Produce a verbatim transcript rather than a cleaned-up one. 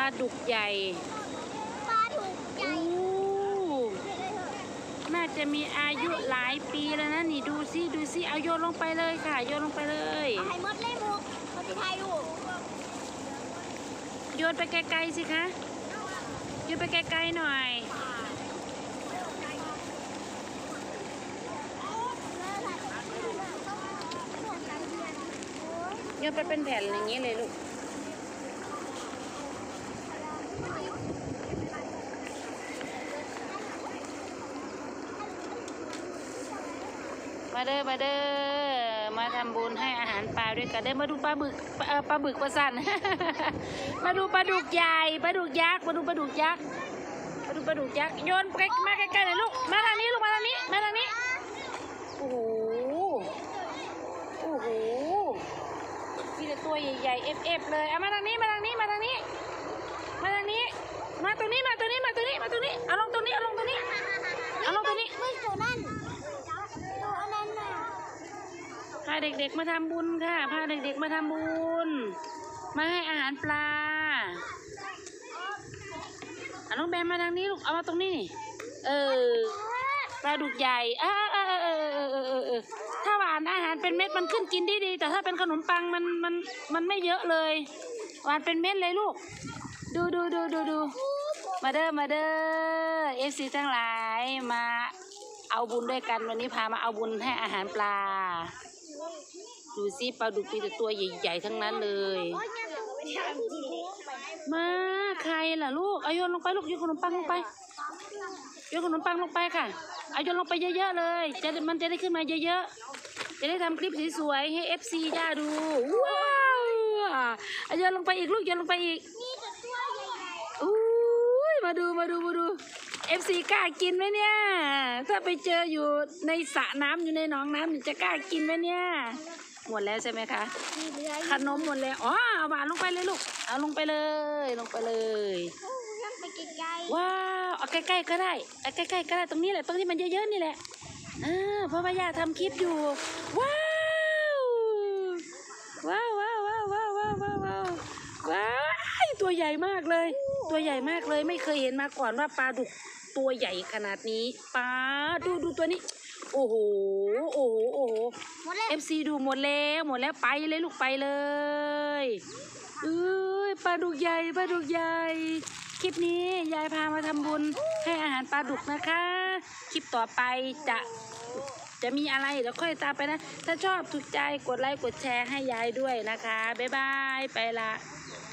าดุกใหญ่ปลาดุกใหญ่น่าจะมีอายุหลายปีแล้วนะนี่ดูซิดูซิเอาโยนลงไปเลยค่ะโยนลงไปเลยเอาให้หมดเลยมุกคนที่ไทยอยู่โยนไปไกลๆสิคะโยนไปไกลๆหน่อยโยนไปเป็นแผ่นอย่างนี้เลยลูกมาเด้อมาเด้อมาทำบุญให้อาหารปลาด้วยกันได้มาดูปลาบึกปลาบึกปลาสัน มาดูปลาดุกใหญ่ปลาดุกยักษ์มาดูปลาดุกยักษ์มาดูปลาดุกยักษ์โยนไปมาใกล้ๆหน่อยลูกมาทางนี้ลูกมาทางนี้มาทางนี้โอ้โหโอ้โหมีแต่ตัวใหญ่ๆเอฟเอฟเลยเอามาทางนี้มาทางนี้มาทางนี้มาทางนี้มาตรงนี้มาตรงนี้มาตรงนี้มาตรงนี้เอาลงตรงนี้เอาลงตรงนี้เอาลงตรงนี้ไม่ตัวนั่นตัวนั้นน่ะพาเด็กๆมาทำบุญค่ะพาเด็กๆมาทำบุญมาให้อาหารปลาเอาน้องแบมมาทางนี้ลูกเอามาตรงนี้นี่เออปลาดุกใหญ่เออเออเออเออเออเออถ้าหวานอาหารเป็นเม็ดมันขึ้นกินได้ดีแต่ถ้าเป็นขนมปังมันมันมันไม่เยอะเลยหวานเป็นเม็ดเลยลูกดูดูดูดูดูมาเด้อมาเด้อเอฟซีทั้งหลายมาเอาบุญด้วยกันวันนี้พามาเอาบุญให้อาหารปลาดูซิปลาดุกมีแต่ตัวใหญ่ๆทั้งนั้นเลยมาใครล่ะลูกเอาโยนลงไปลูกโยนขนมปังลงไปโยนขนมปังลงไปค่ะเอาโยนลงไปเยอะๆเลยจะมันจะได้ขึ้นมาเยอะๆจะได้ทำคลิปสวยๆให้เอฟซีย่าดูว้าวเอาโยนลงไปอีกลูกโยนลงไปอีกอุ้ยมาดูมาดูมาดูเอฟซีกล้ากินไหมเนี่ยถ้าไปเจออยู่ในสระน้ำอยู่ในหนองน้ำจะกล้ากินไหมเนี่ยหมดแล้วใช่ไหมคะขนมหมดแล้วอ๋อเอาหวานลงไปเลยลูกเอาลงไปเลยลงไปเลยว้าวเอาใกล้ๆก็ได้เอาใกล้ๆก็ได้ตรงนี้แหละตรงที่มันเยอะๆนี่แหละอ่าเพราะว่าย่าทำคลิปอยู่ว้าวว้าวว้าวว้าวว้าวว้าวว้าวว้าวว้าวตัวใหญ่มากเลยตัวใหญ่มากเลยไม่เคยเห็นมาก่อนว่าปลาดุกตัวใหญ่ขนาดนี้ปลาดูดูตัวนี้โอ้โหโอ้โหโอ้โหเอฟซีดูหมดแล้วหมดแล้วไปเลยลูกไปเลยเอ้ยปลาดุกใหญ่ปลาดุกใหญ่คลิปนี้ยายพามาทำบุญให้อาหารปลาดุกนะคะคลิปต่อไปจะจะมีอะไรเดี๋ยวค่อยตามไปนะถ้าชอบถูกใจกดไลค์กดแชร์ให้ยายด้วยนะคะบ๊ายบายไปละ